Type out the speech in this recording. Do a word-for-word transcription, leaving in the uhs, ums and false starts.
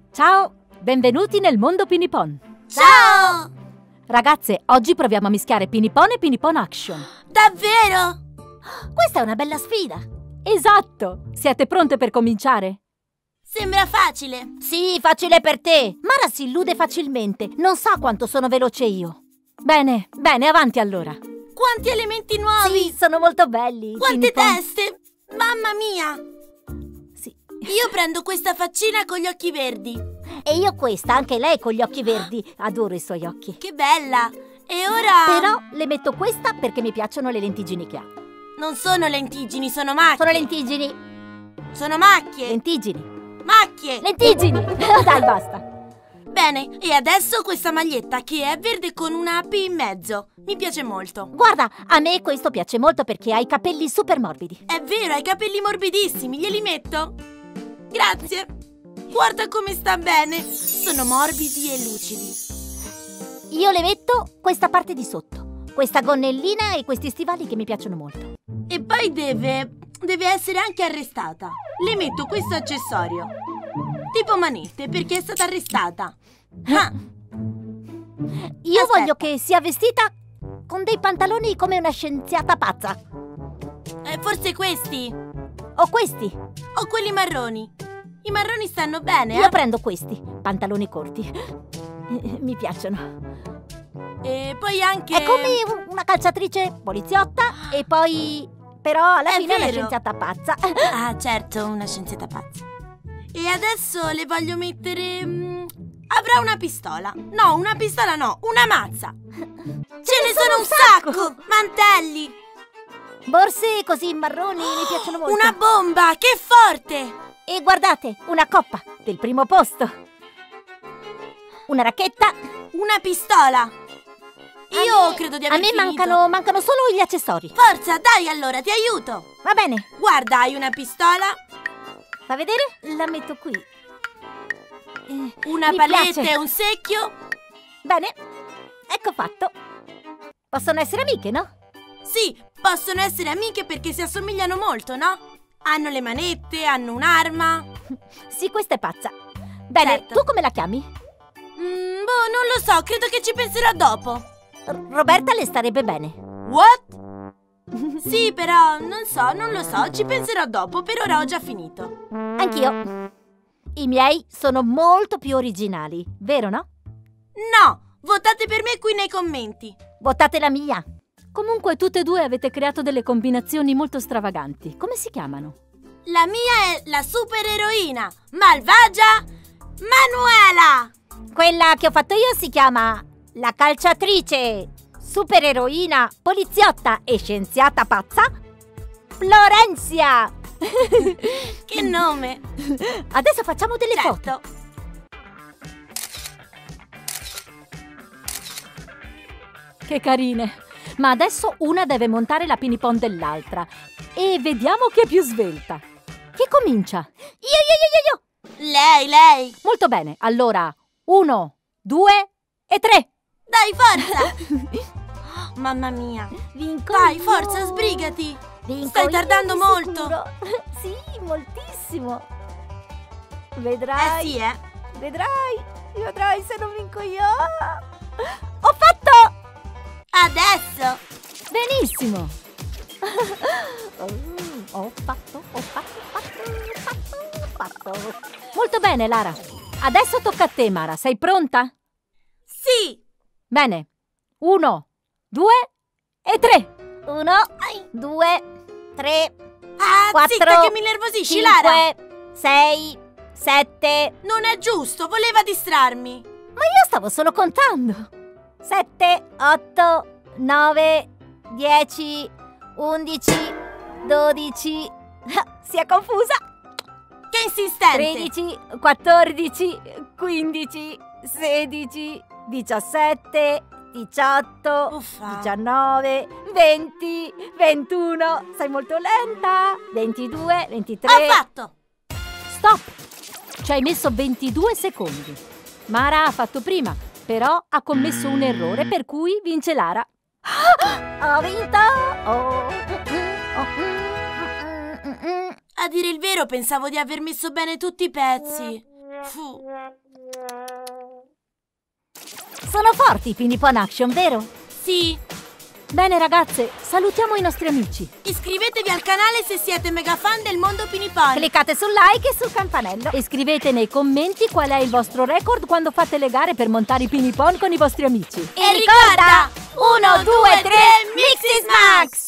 Ciao, benvenuti nel mondo Pinipon. Ciao! Ragazze, oggi proviamo a mischiare Pinipon e Pinipon Action. Davvero? Questa è una bella sfida. Esatto! Siete pronte per cominciare? Sembra facile. Sì, facile per te. Mara si illude facilmente. Non sa quanto sono veloce io. Bene, bene, avanti allora. Quanti elementi nuovi! Sì, sono molto belli. Quante Pinipon. teste! Mamma mia! Sì. Io prendo questa faccina con gli occhi verdi. E io questa, anche lei con gli occhi verdi. Adoro i suoi occhi. Che bella! E ora... Però le metto questa perché mi piacciono le lentiggini che ha. Non sono lentiggini, sono macchie. Sono lentiggini. Sono macchie. Lentiggini. Macchie. Lentiggini. Dai, basta. Bene, e adesso questa maglietta che è verde con una P in mezzo. Mi piace molto. Guarda, a me questo piace molto perché ha i capelli super morbidi. È vero, hai i capelli morbidissimi, glieli metto? Grazie. Guarda come sta bene. Sono morbidi e lucidi. Io le metto questa parte di sotto. Questa gonnellina e questi stivali che mi piacciono molto. E poi deve... deve essere anche arrestata. Le metto questo accessorio. Tipo manette, perché è stata arrestata. Ah. Io Aspetta. voglio che sia vestita con dei pantaloni come una scienziata pazza. Eh, forse questi. O questi. O quelli marroni. I marroni stanno bene, Io eh? prendo questi, pantaloni corti. Eh, Mi piacciono. E poi anche... È come un- una calciatrice poliziotta e poi... Però alla È fine è una vero. scienziata pazza. Ah, certo, una scienziata pazza. E adesso le voglio mettere... mm, avrà una pistola. No, una pistola no, una mazza. Ce ne sono un sacco! Mantelli! Borse così marroni mi piacciono molto. Una bomba! Che forte! E guardate, una coppa del primo posto. Una racchetta. Una pistola! A Io me- credo di A aver me finito. mancano, mancano solo gli accessori. Forza, dai allora, ti aiuto! Va bene, Guarda, hai una pistola, fa vedere? La metto qui. Eh, una mi paletta piace. e un secchio. Bene, ecco fatto. Possono essere amiche, no? Sì, possono essere amiche perché si assomigliano molto, no? Hanno le manette, hanno un'arma. Sì, questa è pazza. Bene, Certo. tu come la chiami? Mm, boh, non lo so, credo che ci penserò dopo. R- Roberta le starebbe bene. What? Sì, però, non so, non lo so, ci penserò dopo, per ora ho già finito. Anch'io. I miei sono molto più originali, vero no? No, votate per me qui nei commenti. Votate la mia. Comunque tutte e due avete creato delle combinazioni molto stravaganti. Come si chiamano? La mia è la supereroina malvagia Manuela. Quella che ho fatto io si chiama la calciatrice, supereroina, poliziotta e scienziata pazza Florenzia. Che nome? Adesso facciamo delle foto. Certo. Che carine! Ma adesso una deve montare la Pinipon dell'altra. E vediamo chi è più svelta. Chi comincia? Io, io, io, io, io. Lei, lei. Molto bene, allora, uno, due e tre! Dai, forza. Mamma mia. Vinco Vai, io. forza, sbrigati. Vinco Stai io tardando di molto. sicuro. Sì, moltissimo. Eh Vedrai, sì, eh. vedrai, vedrai se non vinco io. Ho fatto! Adesso. Benissimo! Mm, ho fatto, ho fatto, ho fatto, ho fatto, ho fatto. Molto bene, Lara. Adesso tocca a te, Mara. Sei pronta? Sì. Bene. Uno, due e tre! Uno, due, tre, Ah, quattro, zitta che mi nervosisci, Lara. cinque, sei, sette. Non è giusto, voleva distrarmi. Ma io stavo solo contando. Sette, otto, nove, dieci, undici, dodici. Si è confusa. Che insistente. tredici, quattordici, quindici, sedici, diciassette, diciotto, Uffa. diciannove, venti, ventuno. Sei molto lenta. ventidue, ventitré. Ho fatto. Stop! Ci hai messo ventidue secondi. Mara ha fatto prima, però ha commesso un errore per cui vince Lara. Ho vinto! Oh. A dire il vero, pensavo di aver messo bene tutti i pezzi. Fu. Sono forti i Pinipon Action, vero? Sì. Bene ragazze, salutiamo i nostri amici. Iscrivetevi al canale se siete mega fan del mondo Pinipon. Cliccate sul like e sul campanello. E scrivete nei commenti qual è il vostro record quando fate le gare per montare i Pinipon con i vostri amici. E ricorda, uno, due, tre, Mixis Max!